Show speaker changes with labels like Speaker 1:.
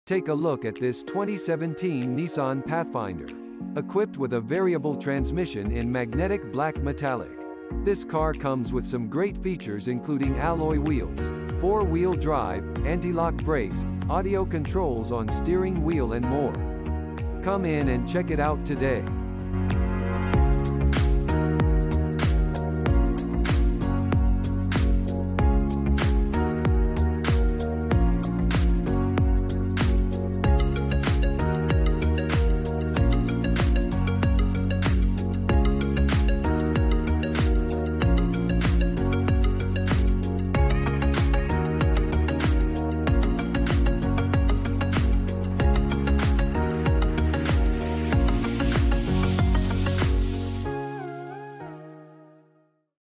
Speaker 1: Take a look at this 2017 Nissan Pathfinder. Equipped with a variable transmission in magnetic black metallic. This car comes with some great features including alloy wheels, 4-wheel drive, anti-lock brakes, audio controls on steering wheel and more. Come in and check it out today.